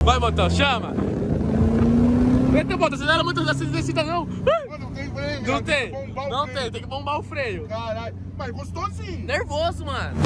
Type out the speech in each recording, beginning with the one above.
Vai, Botão, chama. Eita, Botão, você não era muito descida, não. Não tem freio. Não tem. Não tem, tem que bombar o freio. Caralho. Mas gostosinho. Nervoso, mano.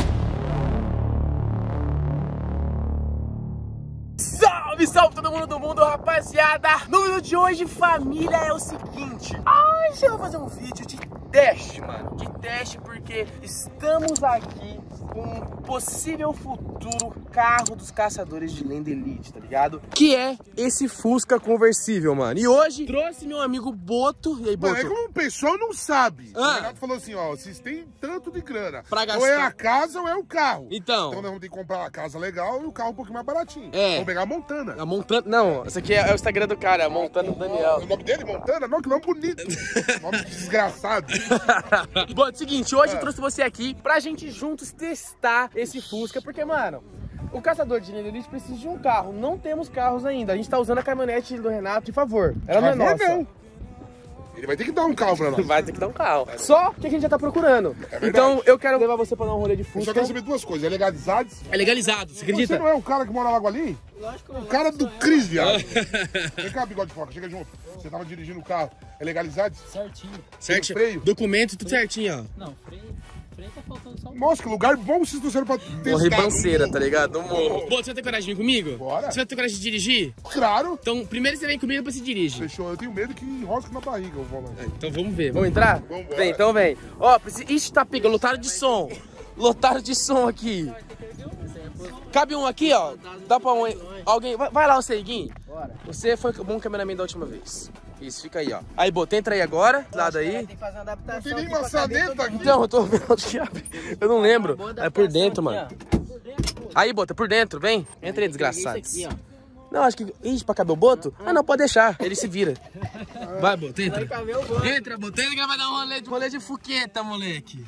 Salve, salve todo mundo do mundo, rapaziada. No vídeo de hoje, família, é o seguinte. Hoje eu vou fazer um vídeo de teste, mano. De teste porque estamos aqui com um possível futuro carro dos caçadores de lenda elite, tá ligado? Que é esse Fusca conversível, mano. E hoje trouxe meu amigo Boto. E aí, Boto? Mano, é como o pessoal não sabe. Ah. O Renato falou assim, ó, vocês têm tanto de grana. Pra gastar. Ou é a casa ou é o carro. Então nós vamos ter que comprar uma casa legal e o carro um pouquinho mais baratinho. É. Vamos pegar a Montana. A Montana. Não, esse aqui é o Instagram do cara, a Montana do Daniel. O nome dele, Montana? Não, que nome bonito. Nome desgraçado. Bom, é o seguinte, hoje eu trouxe você aqui pra gente juntos testar esse Fusca, porque, mano, o caçador de lenda elite precisa de um carro. Não temos carros ainda. A gente tá usando a caminhonete do Renato, de favor. Ela não é nossa. Não. Ele vai ter que dar um carro pra nós. Vai ter que dar um carro. Só que a gente já tá procurando. Então eu quero levar você pra dar um rolê de Eu só Fusca. quero saber duas coisas. É legalizado? É legalizado, você acredita? Você não é o cara que mora lá ali? Lógico. O cara do Cris, viado. Vem cá, bigode de foca, chega junto. Você tava dirigindo o carro. É legalizado? Certinho. Certinho. Freio? Documento, tudo certinho, ó. Não, freio tá faltando só um. Nossa, que lugar bom vocês trouxeram pra testar. Morre banceira, tá ligado? No morro. Bom, você vai ter coragem de vir comigo? Bora. Você vai ter coragem de dirigir? Claro. Então, primeiro você vem comigo, depois você dirige. Fechou. Eu tenho medo que enrosque na barriga o volante. Então vamos ver. Vamos entrar? Vambora. Vem, então vem. Ó, precisa... Ixi, tá pegando. Lotaram de som. Lotaram de som aqui. Cabe um aqui, ó. Dá pra um... Alguém... Vai lá, você, Guinho. Bora. Você foi o bom cameraman da última vez. Isso, fica aí, ó. Aí, Boto, entra aí agora. Lado aí. Tem que fazer uma adaptação. Tem nem aqui pra maçaneta caber todo aqui. Então, eu tô vendo onde que abre. Eu não lembro. Boa É por dentro, adaptação mano. aqui, Aí, Boto, é por dentro. Vem. Entra aí, ó. desgraçados. Isso aqui, Não, acho que... Ixi, pra caber o Boto? Ah, não, pode deixar. Ele se vira. Vai, Boto, ó. entra. Vai caber o bolo. Entra, Boto. Ele vai dar um rolê de fuqueta, moleque.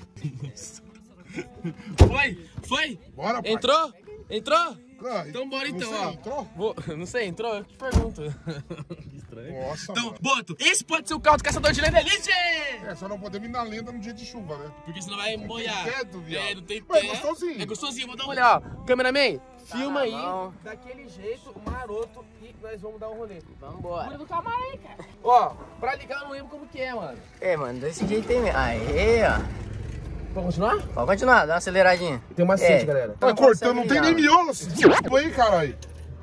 Foi? Bora, pai. Entrou? Ah, Então bora não então, sei, ó. entrou? Não sei, entrou? Eu te pergunto. Nossa, Então, mano. Boto, esse pode ser o carro do caçador de lenda elite! É, só não podemos ir na lenda no dia de chuva, né? Porque senão vai molhar. teto, viado. É, não tem Mas é teto. gostosinho. É gostosinho, vou dar um olhar, ó. Cameraman, filma na aí. mão. Daquele jeito, maroto, e nós vamos dar um rolê. Vambora. Cura do camarão aí, cara. Ó, pra ligar eu não lembro como que é, mano. É, mano, desse jeito tem mesmo. Aí, ó. Pode continuar? Pode continuar, dá uma aceleradinha. Tem um macete, É. galera. Tá cortando, não tem nem miolo. Aí, caralho.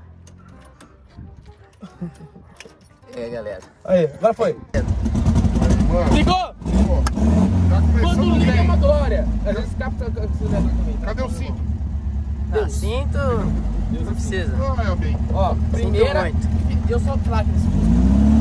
É, galera. Aí, agora foi. Mano, Ligou? pô, tá Quando começando liga é bem. uma glória. Às vezes capta o acelerador também. Cadê o cinto? Tá, cinto. Não precisa. Ah, é bem. Ó, primeira. muito. Eu sou fraco nesse Fusca.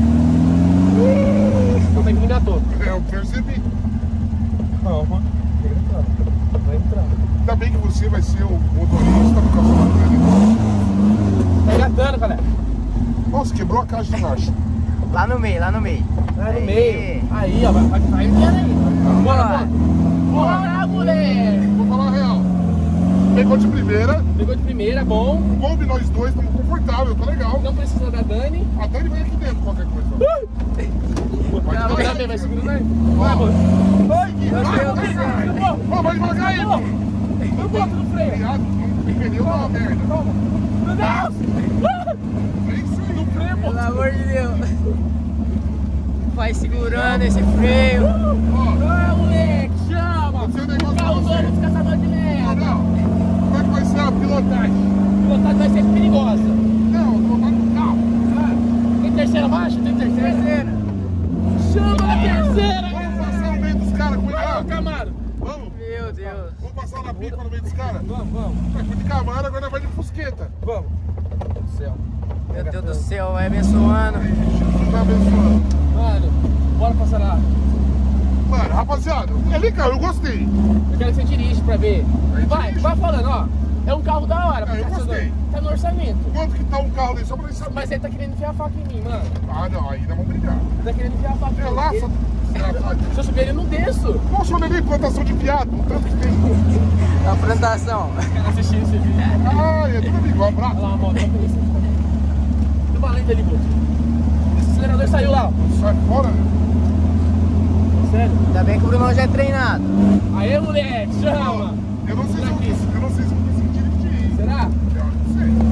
Não tem que me engatou. Eu percebi. Calma. Vai entrar. Ainda bem que você vai ser o motorista do caçador. Tá engatando, galera. Nossa, quebrou a caixa de marcha. Lá no meio, lá no meio. Vai no Aí. meio. Aí, ó. Vai enviando aí. Bora, bora, moleque. Vou falar a real. Pegou de primeira. Pegou de primeira, bom. Coube nós dois, estamos confortáveis, tá legal. Não precisa da Dani. A Dani vai aqui dentro, qualquer coisa. Vai também, vai segurando aí. Vai, Ó. moço. Ai, que Meu Deus do céu. Ó, vai devagar aí, mano. Eu boto no freio. Viado, o pneu dá uma merda. Meu Deus! É isso aí. No freio, pô. Pelo amor de Deus. Vai segurando esse freio. Ó, Ah, moleque, chama! Vou dizer um negócio pra Carro você. novo dos caçadores de merda. Gabriel, como é que vai ser a pilotagem? A pilotagem vai ser perigosa. Não, eu tô no carro. Ah, tem terceira marcha? Tem terceira? Chama na terceira, Vamos cara! passar no meio dos caras, Vai, cuidado. Camaro! Vamos. Meu Deus. Vamos passar na pipa no meio dos caras. Vamos. Vai de Camaro, agora vai de Fusqueta. Vamos. Meu Deus do céu. Meu Deus do céu, vai abençoando. Jesus tá abençoando. Mano, bora passar lá. Mano, rapaziada, é legal, eu gostei. Eu quero que você dirige pra ver. Aí Vai, dirige. vai falando, ó. É um carro da hora, É, eu caçador. gostei. Tá no orçamento. Quanto que tá um carro desse? Só pra nós saber. Mas ele tá querendo enfiar a faca em mim, mano. Ah, não, ainda vamos brigar. Ele tá querendo enfiar a faca em mim. Relaxa, desgraçado. Se eu subir ele, eu não desço. Poxa, eu levei plantação de piado, o tanto que tem. A plantação. Quero assistir esse vídeo. Ah, é tudo igual, Olha abraço. lá uma moto, olha isso. Tem uma lente ali, Boto. Esse acelerador saiu lá, ó. Sai fora, né? Sério? Ainda bem que o Brunão já é treinado. Aê, moleque, chama! Eu não sei se eu vou conseguir dirigir. Será? Eu não sei.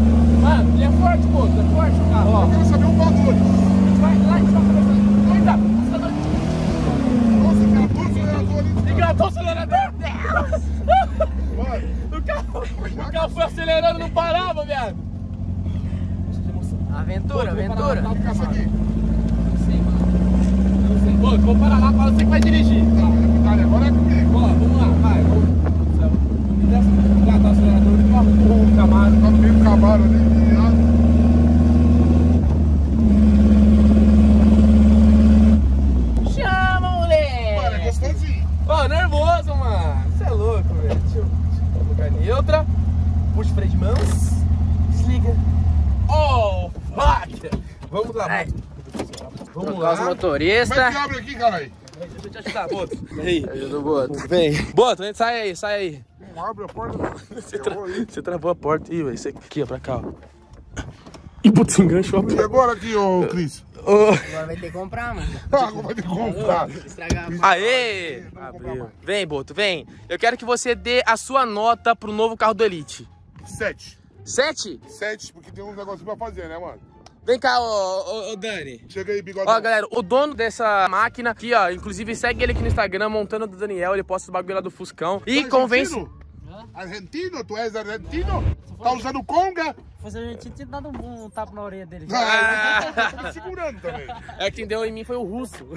Mano, ele é forte, pô. Ele é forte o carro. Eu quero saber o valor. Vai lá e só começa. Nossa, cara, todo acelerador ali. Engatou o acelerador. Mano, O carro foi acelerando, não parava, viado. Aventura, aventura. essa aqui. Pô, vou parar lá, para você que vai dirigir. Tá, agora é comigo. Ó, vamos lá, vai. Vamos engatar o acelerador do carro. O Camaro. Tá no meio do Camaro ali, viado. Chama, moleque. Mano, é gostosinho. Ó, nervoso, mano. Você é louco, velho. Deixa eu colocar neutra. Puxa o freio de mãos. Desliga. Oh, fuck. Vamos lá, Ai. Vamos Trocar os lá. Como é motoristas. que abre aqui, caralho? Deixa eu te ajudar, Boto. Aí. Ajuda o Boto. Vem. Boto, sai aí, sai aí. Não abre a porta, não. Você travou a porta. Ih, velho. Você aqui, ó, pra cá, ó. Ih, putz, enganchou a E porta. agora aqui, ô Cris? Agora vai ter que comprar, mano. Ah, agora vai ter que comprar. Estragar a Aê! Abriu. Vem, Boto, vem. Eu quero que você dê a sua nota pro novo carro do Elite. 7. 7? 7, porque tem uns negocinhos pra fazer, né, mano? Vem cá, ô Dani. Chega aí, bigode. Ó, galera, o dono dessa máquina aqui, ó, inclusive segue ele aqui no Instagram, Montando do Daniel, ele posta os bagulho lá do Fuscão. E convence... Argentino? Tu és argentino? Tá usando conga? Fosse a gente tinha dado um tapa na orelha dele. Ah, tá me segurando também. É que quem deu em mim foi o russo.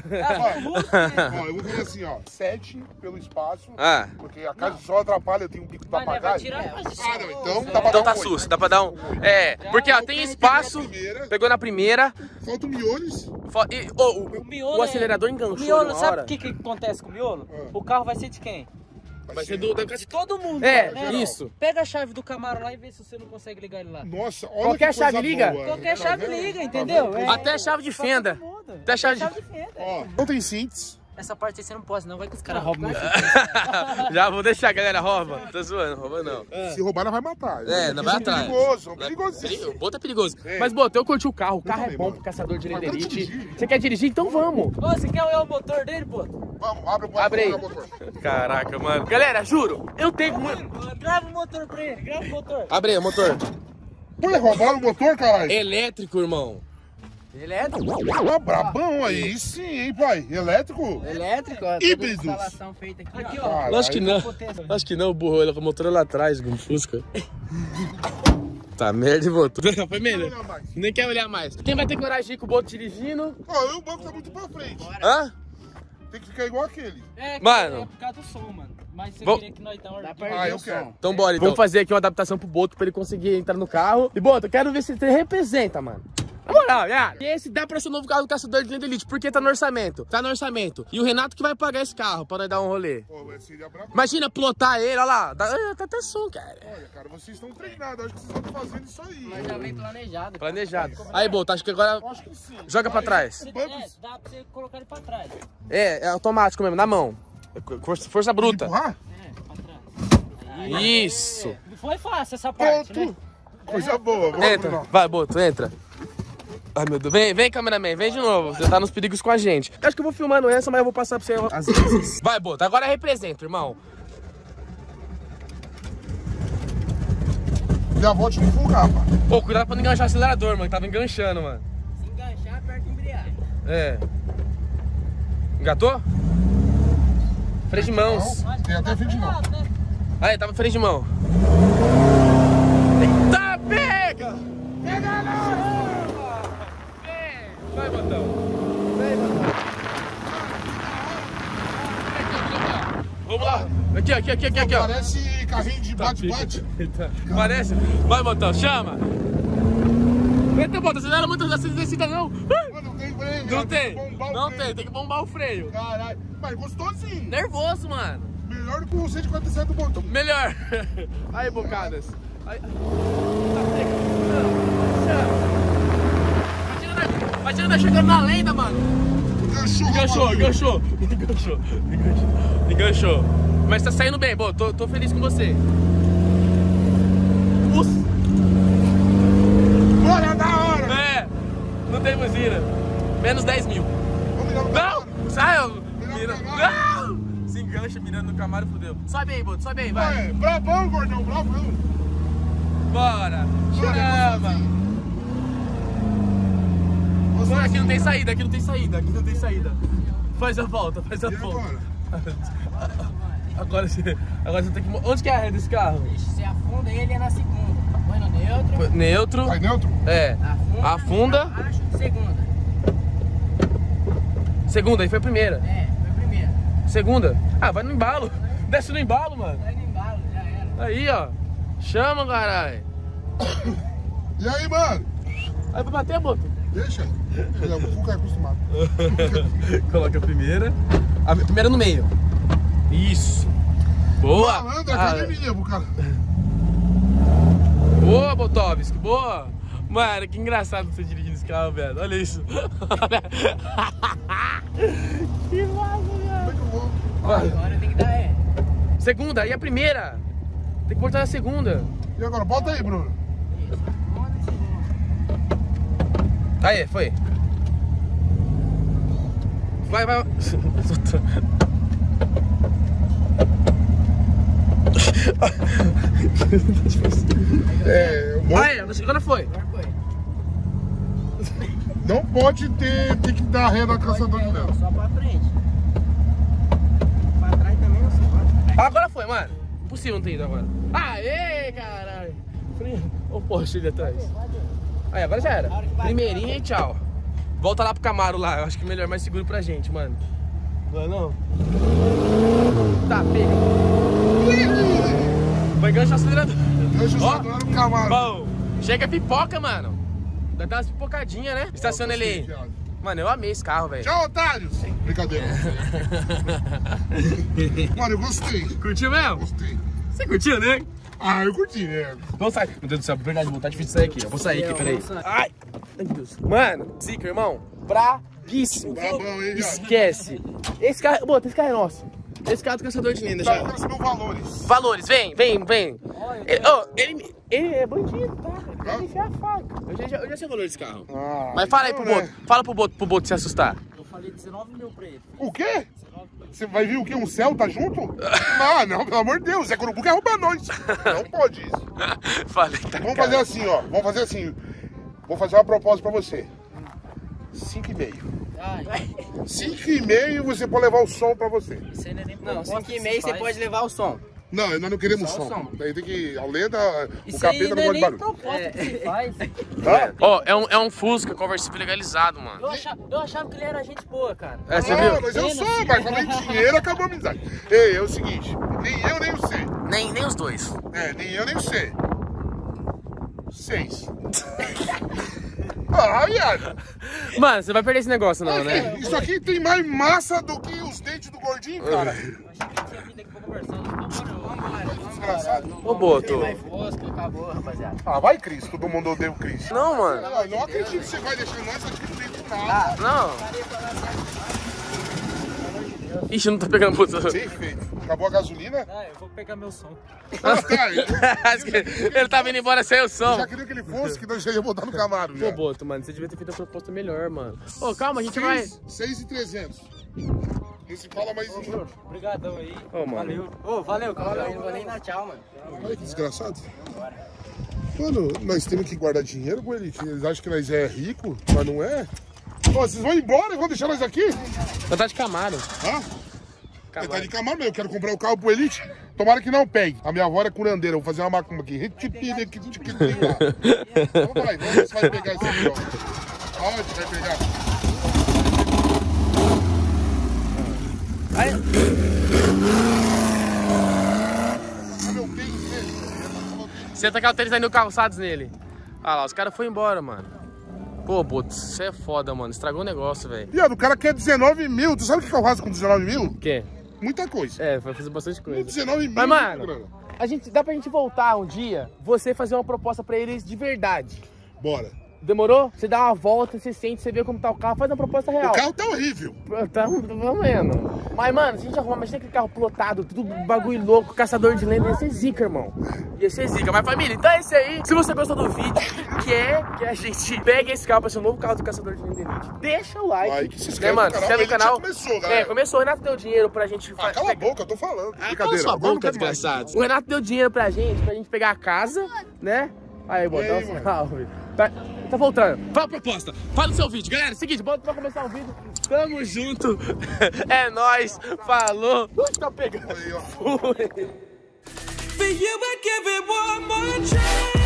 Ó, eu vou dizer assim, ó, 7 pelo espaço, porque a casa só atrapalha, eu tenho um pico de Vai papagaio. tirar Ah, não, então dá pra Então dar tá um oito. susto, dá pra dar um... É, porque ó, tem espaço, pegou na primeira... Falta o miones. O miolo O acelerador enganchou O miolo, na sabe hora. o que acontece com o miolo? O carro vai ser de quem? Vai ser do... De todo mundo. É, né? isso. Pega a chave do Camaro lá e vê se você não consegue ligar ele lá. Nossa, olha Qualquer que coisa chave liga? boa. Qualquer Tá chave vendo? liga, entendeu? É, Até chave de fenda. pra todo mundo. Até chave de... fenda. Ó, não tem cintos. Essa parte aí você não pode, não. Vai que os caras roubam meu Já vou deixar, galera, rouba. Tô zoando, rouba não. Se roubar, não vai matar. É, não vai Isso atrás. É perigoso, é perigosíssimo. O Boto é perigoso. É. Mas, Boto, eu curti o carro. O carro é também, bom mano. pro caçador de Mas eu quero Elite. dirigir. Você quer dirigir? Então vamos. Ô, você quer olhar o motor dele, pô? Vamos, abre o Abre aí. motor. Caraca, mano. Galera, juro, eu tenho muito... Grava o motor pra ele, grava o motor. Abre aí o motor. Pô, roubaram o motor, caralho? Elétrico, irmão. Elétrico? Ah, brabão aí, sim, hein, pai? Elétrico? Elétrico, ó. Toda Híbridos. instalação feita aqui, Aqui, ó. ó. Caralho. Acho que não. Acho que não, burro. Ele com o motor lá atrás, com o Fusca. Tá, merda, Boto. Foi melhor. Não olhar mais. Nem quer olhar mais. Quem vai ter coragem de ir com o Boto dirigindo? Ó, o banco tá muito pra frente. Hã? Tem que ficar igual aquele. É, Mano. é por causa do som, mano. Mas você Vou- queria que nós dá uma Dá ordem. pra Ah, erguer eu o quero. som. Então bora, então. Vamos fazer aqui uma adaptação pro Boto pra ele conseguir entrar no carro. E, Boto, eu quero ver se você representa, mano. Na moral, viado. E esse dá pra ser o novo carro do caçador de Elite, porque tá no orçamento. Tá no orçamento. E o Renato que vai pagar esse carro pra nós dar um rolê. Pô, vai ser brabo. Imagina plotar ele, olha lá. Tá até som, cara. Olha, cara, vocês estão treinados. Acho que vocês estão fazendo isso aí. Mas já vem planejado. Planejado. Aí, Boto, acho que agora Acho que sim. joga pra trás. É, dá pra você colocar ele pra trás. É automático mesmo, na mão. Força bruta. Empurrar? É, pra trás. Isso. Foi fácil essa parte, né? Pronto. Coisa boa. Vamos, Entra. Bruno. Vai, Boto, entra. Ai, meu Deus. Vem, cameraman. Vem de novo. Você tá nos perigos com a gente. Acho que eu vou filmando essa, mas eu vou passar pra você às vezes. Vai, Boto. Agora representa, irmão. Já vou te empurrar, pá. Pô, cuidado pra não enganchar o acelerador, mano. Tava enganchando, mano. Se enganchar, aperta a embreagem. É. Engatou? Freio de mãos. Tem até fim de mão. Aí, tava freio de mão. Eita, pega! Pega não! Vai, botão. Vamos lá. Aqui, ó. Parece carrinho de bate-bate. Parece? Vai, botão, chama. Eita, botão, você não era muito descida, não. Mano, não tem freio. Não tem. tem. que bombar o Não freio. tem que bombar o freio. Caralho. Mas gostosinho. Nervoso, mano. Melhor do que o 147 do botão. Melhor. Aí, bocadas. Aí. Imagina nós chegando na lenda, mano. Enganchou. Mas tá saindo bem, bom, tô feliz com você. Bora, da hora. É, não tem buzina. Menos 10 mil. Vamos ligar no Camaro. Não, sai, mira. Camaro. Não! Se engancha mirando no Camaro, fodeu. Sobe aí, Boto, sobe aí, vai. Vai, bravão, gordão, bravão. Bora. Chama. Mano, aqui não tem saída, aqui não tem saída, aqui não tem saída. Faz a volta, faz a volta. Agora você tem que... Onde que é a ré desse carro? Você afunda ele é na segunda. Põe no neutro. Neutro. Vai neutro? É. Afunda. Abaixo, segunda. Segunda, aí foi a primeira. É, foi a primeira. Segunda. Ah, vai no embalo. Desce no embalo, mano. Vai no embalo, já era. Aí, ó. Chama, caralho. E aí, mano? Aí vai bater, Boto. Deixa. O Fuca é acostumado. Coloca a primeira. A primeira no meio. Isso. Boa. Malandro, academia, cara. Boa, Botovski. Boa. Mano, que engraçado você dirigindo esse carro, velho. Olha isso. Que massa, velho. Agora tem que dar ré. Segunda, e a primeira? Tem que botar na segunda. E agora? Bota aí, Bruno. Aí, foi. Vai, vai. Aí, agora foi. Agora foi. Não pode tem que dar ré na caçador de Léo. Só pra frente. Pra trás também não se pode. Agora foi, mano. Impossível não ter ido agora. Aê, caralho. Olha o Porsche ali atrás. Aí, agora já era. Primeirinha e tchau. Volta lá pro Camaro lá. Eu acho que é melhor, mais seguro pra gente, mano. Não é não? Tá, pega. Vai enganchar o acelerador. Deixa eu Ó. só no Camaro. Bom, chega a pipoca, mano. Dá umas pipocadinhas, né? Estaciona ele aí. Mano, eu amei esse carro, velho. Tchau, otários. Brincadeira. Mano, eu gostei. Curtiu mesmo? Gostei. Você curtiu, né? Ah, eu curti, né? Vamos sair. Meu Deus do céu, verdade, tá difícil sair aqui. Eu vou sair aqui, peraí. Ai, meu Deus. Mano, Zica, irmão, braguíssimo. Tá bom, hein, viado? Esquece. Esse carro, bota, esse carro é nosso. Esse carro é do caçador de lenda Tá, já. eu quero saber valores. Valores, vem. Ele é bandido, tá? Ele enfia a faca. Eu já sei o valor desse carro. Ah, Mas fala aí então, pro Boto. né? Fala pro Boto se assustar. Eu falei 19 mil pra ele. O quê? Você vai vir o quê? Um Celta junto? Não, pelo amor de Deus. É Curubu quer roubar nós. Não pode isso. Falei, tá. Vamos fazer assim, ó. Vamos fazer assim. Vou fazer uma proposta pra você. 5,5. Ai, 5,5 você pode levar o som pra você. Isso aí não é nem não, proposta 5,5 que se você faz. pode levar o som. Não, nós não queremos Só o som. som. Daí tem que. A lenda, o Isso aí capeta não não é gosta de nem barulho. proposta que se faz. Tá? Ó, é um Fusca conversível legalizado, mano. Eu achava que ele era gente boa, cara. É, você Ah, viu? mas eu sou, mas falei em dinheiro, acabou a amizade. Ei, é o seguinte, nem eu nem você. Nem os dois. É, nem eu nem você. 6. Ah, viado. Mano, você vai perder esse negócio não, né? Isso aqui tem mais massa do que os dentes do gordinho, cara. Eu achei que tinha vida aqui pra conversar. Vambora. Desgraçado. Ô, Boto. Vai fosca, acabou, rapaziada. Ah, vai, Cris. Todo mundo odeia o Cris. Não, mano. Ah, não acredito que você vai deixar nós aqui dentro do nada. Não. Ixi, não tá pegando puta. Bem feito. Acabou a gasolina? Ah, eu vou pegar meu som. Ah, tá. Ele tava indo embora sem o Eu som. já queria que ele fosse, que nós já ia botar no Camaro. Pô, Já. Boto, mano, você devia ter feito a proposta melhor, mano. Ô, calma, a gente vai... 6,300. Não se fala mais em juros. Obrigadão aí. Ô, mano. Valeu. Ô, valeu, calma aí, não vou nem dar tchau, mano. Olha que desgraçado. Mano, nós temos que guardar dinheiro com ele. Eles acham que nós é rico, mas não é. Pô, vocês vão embora e vão deixar nós aqui? Eu tá de Camaro. Hã? Tá de Camaro, mas eu quero comprar o carro pro Elite. Tomara que não pegue. A minha avó é curandeira, eu vou fazer uma macumba aqui. Então vai, vamos ver se vai pegar esse aqui, ó. Aonde vai pegar? Aí... Cadê o tênis dele? Você tacar o tênis aí no calçados nele. Ah lá, os caras foram embora, mano. Pô, Boto, você é foda, mano. Estragou o negócio, velho. Viado, o cara quer 19 mil. Tu sabe o que eu faço com 19 mil? O quê? Muita coisa. É, vai fazer bastante coisa. 19 mil. Mas, mano, grana. dá pra gente voltar um dia, você fazer uma proposta pra eles de verdade. Bora. Demorou? Você dá uma volta, você sente, você vê como tá o carro, faz uma proposta real. O carro tá horrível. Tá vendo? Mas, mano, se a gente arrumar, mas tem aquele carro plotado, tudo bagulho louco, caçador de lenda, ia ser zica, irmão. Ia ser zica. Mas, família, então é isso aí. Se você gostou do vídeo, quer que a gente pegue esse carro pra ser o novo carro do caçador de lenda Elite, deixa o like. Se inscreve mano? no Se canal. inscreve no canal. Começou, galera. Começou. O Renato deu dinheiro pra gente... Cala a boca, eu tô falando. Cala sua boca, desgraçado. O Renato deu dinheiro pra gente pegar a casa, né? Aí, bota um salve. Tá voltando. Fala a proposta. Fala o seu vídeo. Galera, é o seguinte, bota pra começar o vídeo. Tamo junto. É nóis. Falou. Tá pegando. Aí, ó. Fui.